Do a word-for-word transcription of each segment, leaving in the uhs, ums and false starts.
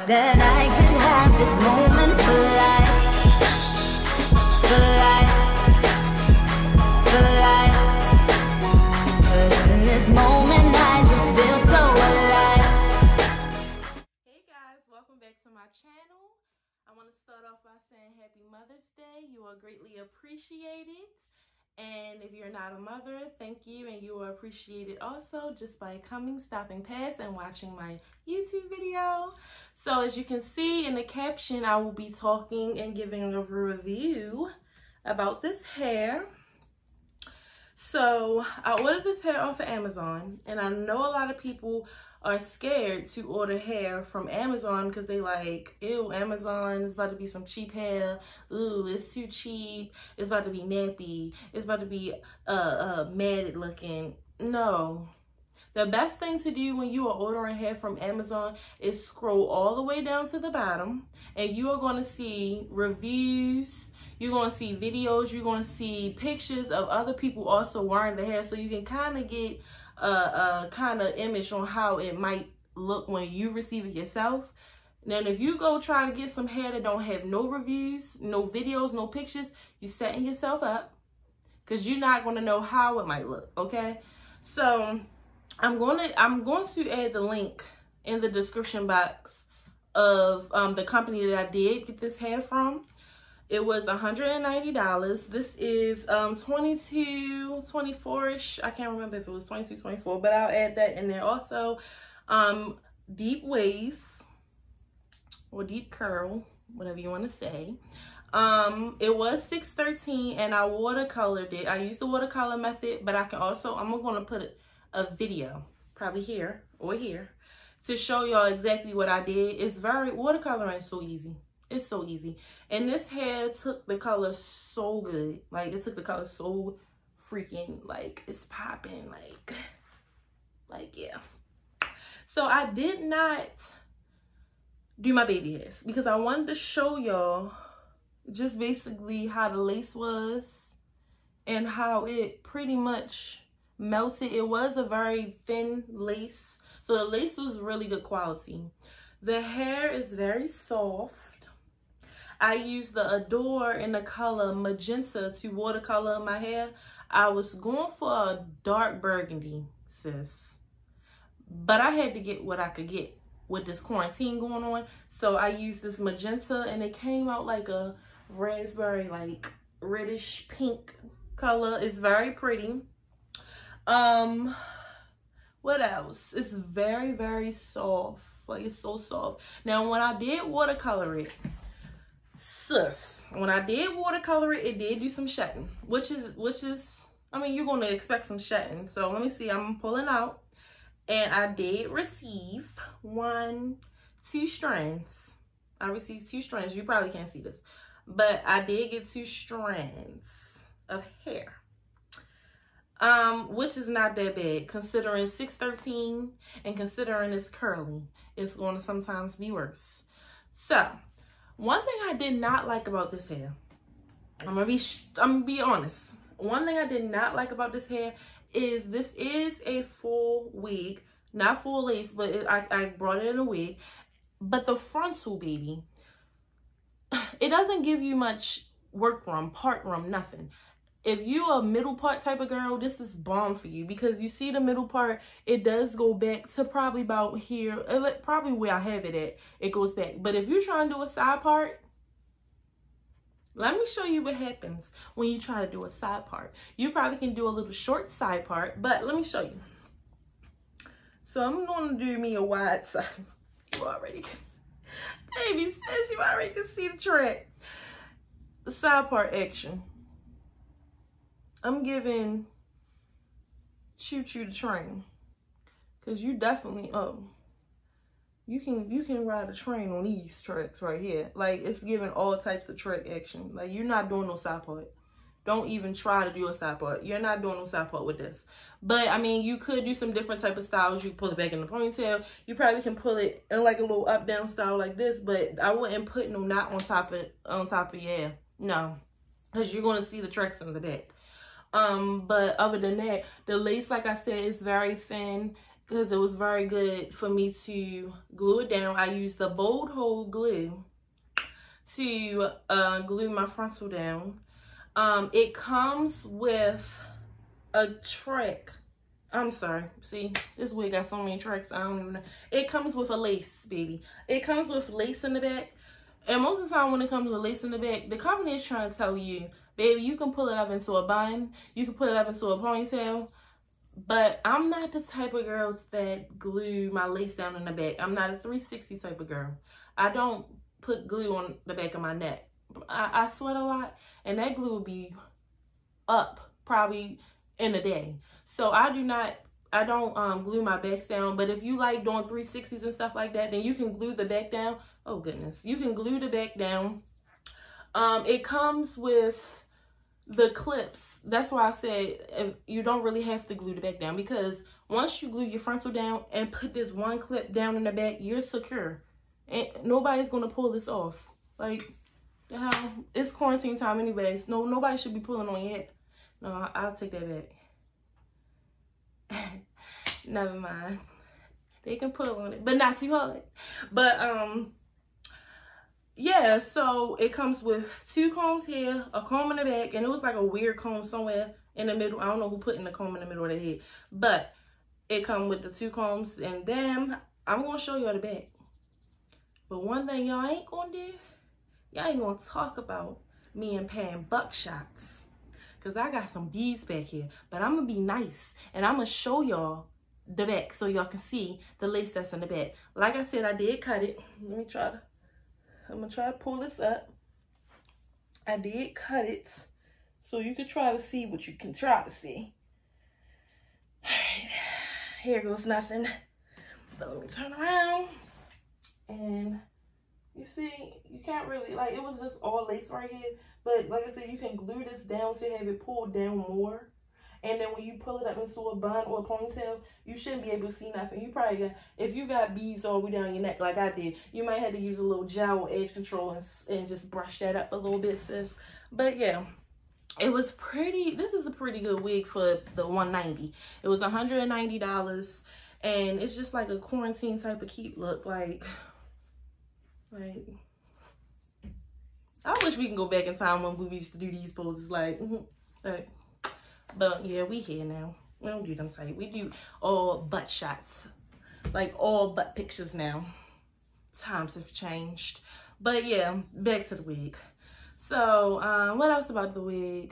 that I could have this moment for life, for life, for life. Cause in this moment I just feel so alive. Hey guys, welcome back to my channel. I want to start off by saying Happy Mother's Day. You are greatly appreciated. And if you're not a mother, thank you, and you are appreciated also just by coming, stopping past, and watching my YouTube video. So as you can see in the caption, I will be talking and giving a review about this hair. So I ordered this hair off of Amazon, and I know a lot of people are scared to order hair from Amazon because they like, ew, Amazon is about to be some cheap hair. Ooh, it's too cheap. It's about to be nappy. It's about to be uh, uh, matted looking. No. The best thing to do when you are ordering hair from Amazon is scroll all the way down to the bottom, and you are going to see reviews. You're going to see videos. You're going to see pictures of other people also wearing the hair, so you can kind of get a, a kind of image on how it might look when you receive it yourself. Now, if you go try to get some hair that don't have no reviews, no videos, no pictures, you're setting yourself up because you're not going to know how it might look, okay? So I'm going to I'm going to add the link in the description box of um, the company that I did get this hair from. It was one hundred ninety dollars. This is um, twenty-two, twenty-four-ish. I can't remember if it was twenty-two, twenty-four, but I'll add that in there. Also, um, deep wave or deep curl, whatever you want to say. Um, it was six thirteen, and I watercolored it. I used the watercolor method, but I can also, I'm going to put a, a video, probably here or here, to show y'all exactly what I did. It's very, watercoloring is so easy. It's so easy. And this hair took the color so good. Like, it took the color so freaking, like, it's popping. Like, like, yeah. So I did not do my baby hairs because I wanted to show y'all just basically how the lace was and how it pretty much melted. It was a very thin lace. So the lace was really good quality. The hair is very soft. I used the Adore in the color Magenta to watercolor my hair. I was going for a dark burgundy, sis. But I had to get what I could get with this quarantine going on. So I used this Magenta, and it came out like a raspberry, like reddish pink color. It's very pretty. Um, what else? It's very, very soft. Like, it's so soft. Now, when I did watercolor it, sus, when I did watercolor it, it did do some shedding, which is, which is, I mean, you're going to expect some shedding. So let me see, I'm pulling out, and I did receive one, two strands. I received two strands. You probably can't see this, but I did get two strands of hair, um, which is not that bad considering six thirteen, and considering it's curly, it's going to sometimes be worse. So one thing I did not like about this hair, I'm gonna be, I'm gonna be honest. One thing I did not like about this hair is this is a full wig, not full lace, but it, I, I brought it in a wig. But the frontal, baby, it doesn't give you much work room, part room, nothing. If you're a middle part type of girl, this is bomb for you because you see the middle part, it does go back to probably about here, probably where I have it at, it goes back. But if you're trying to do a side part, let me show you what happens when you try to do a side part. You probably can do a little short side part, but let me show you. So I'm going to do me a wide side. You already can, baby says you already can see the trick. The side part action. I'm giving Choo Choo the train, cause you definitely oh you can you can ride a train on these tracks right here. Like, it's giving all types of track action. Like, you're not doing no side part. Don't even try to do a side part. You're not doing no side part with this. But I mean, you could do some different type of styles. You can pull it back in the ponytail. You probably can pull it in like a little up down style like this. But I wouldn't put no knot on top of on top of your hair. No, because you're gonna see the tracks in the back. Um, but other than that, the lace, like I said, is very thin. because it was very good for me to glue it down. I used the Bold Hold glue to uh, glue my frontal down. Um, it comes with a trick. I'm sorry. See, this wig got so many tricks. I don't even know. It comes with a lace, baby. It comes with lace in the back. And most of the time when it comes with lace in the back, the company is trying to tell you, baby, you can pull it up into a bun. You can put it up into a ponytail. But I'm not the type of girls that glue my lace down in the back. I'm not a three sixty type of girl. I don't put glue on the back of my neck. I, I sweat a lot, and that glue will be up probably in a day. So I do not, I don't um, glue my backs down. But if you like doing three sixties and stuff like that, then you can glue the back down. Oh goodness, you can glue the back down. Um, it comes with the clips. That's why I said you don't really have to glue the back down, because once you glue your frontal down and put this one clip down in the back, you're secure. And nobody's gonna pull this off. Like, the hell? It's quarantine time anyways. No, nobody should be pulling on your head. No, I, I'll take that back. Never mind. They can pull on it, but not too hard. But um, yeah. So it comes with two combs here, a comb in the back, and it was like a weird comb somewhere in the middle. I don't know who put in the comb in the middle of the head, but it comes with the two combs, and then I'm gonna show y'all the back. But one thing y'all ain't gonna do, y'all ain't gonna talk about me and Pam buckshots. Cause I got some beads back here. But I'm gonna be nice, and I'm gonna show y'all the back so y'all can see the lace that's in the back. Like I said, I did cut it. Let me try to, I'm gonna try to pull this up. I did cut it so you can try to see what you can try to see. All right, here goes nothing. But let me turn around. And you see, you can't really, like, it was just all lace right here. But like I said, you can glue this down to have it pulled down more. And then when you pull it up into a bun or a ponytail, you shouldn't be able to see nothing. You probably got, if you got beads all the way down your neck like I did, you might have to use a little gel or edge control and, and just brush that up a little bit, sis. But yeah, it was pretty, this is a pretty good wig for the one ninety. It was one hundred ninety dollars. And it's just like a quarantine type of cute look. Like, like, I wish we can go back in time when we used to do these poses. Like, mm-hmm, like, but yeah, we here now. We don't do them tight. We do all butt shots, like all butt pictures now. Times have changed. But yeah, back to the wig. So, um, what else about the wig?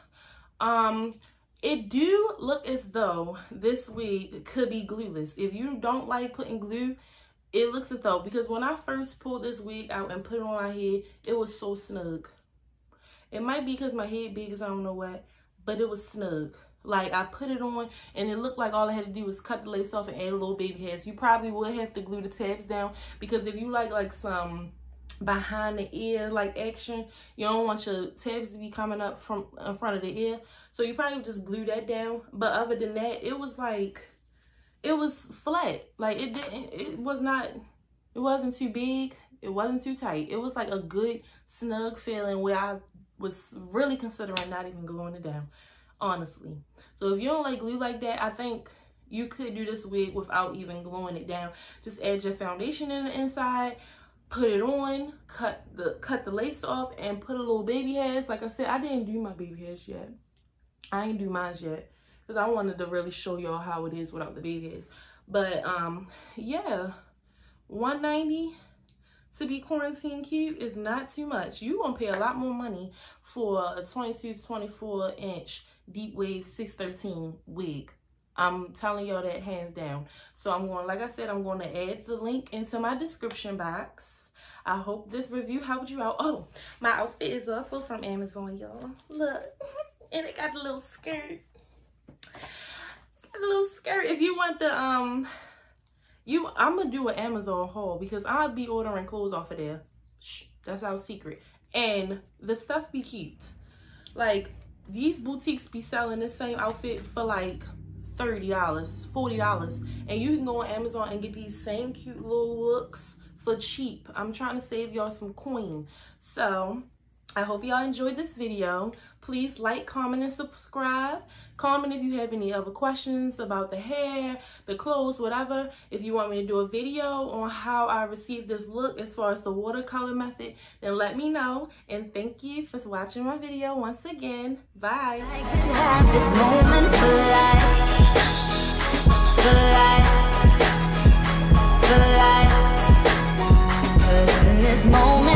Um, it do look as though this wig could be glueless. If you don't like putting glue, it looks as though, because when I first pulled this wig out and put it on my head, it was so snug. It might be because my head big as I don't know what, but it was snug. Like, I put it on and it looked like all I had to do was cut the lace off and add a little baby hairs. You probably would have to glue the tabs down, because if you like like some behind the ear like action, you don't want your tabs to be coming up from in front of the ear. So you probably would just glue that down. But other than that, it was like, it was flat. Like, it didn't, it was not, it wasn't too big. It wasn't too tight. It was like a good snug feeling where I was really considering not even gluing it down, honestly. So if you don't like glue like that, I think you could do this wig without even gluing it down. Just add your foundation in the inside, put it on, cut the cut the lace off, and put a little baby hairs. Like I said, I didn't do my baby hairs yet. I ain't do mine yet, because I wanted to really show y'all how it is without the baby hairs. But um yeah, one ninety to be quarantine cute is not too much. You gonna pay a lot more money for a twenty-two, twenty-four inch deep wave six thirteen wig. I'm telling y'all that hands down. So I'm going, like I said, I'm going to add the link into my description box. I hope this review helped you out. Oh, my outfit is also from Amazon, y'all. Look, and it got a little skirt. Got a little skirt. If you want the um, you, I'm gonna do an Amazon haul, because I'll be ordering clothes off of there. Shh, that's our secret. And the stuff be cute. Like, these boutiques be selling this same outfit for like thirty dollars, forty dollars. And you can go on Amazon and get these same cute little looks for cheap. I'm trying to save y'all some coin. So I hope y'all enjoyed this video. Please like, comment, and subscribe. Comment if you have any other questions about the hair, the clothes, whatever. If you want me to do a video on how I received this look as far as the watercolor method, then let me know. And thank you for watching my video once again. Bye. I could have this moment for life, for life, for life. 'Cause in this moment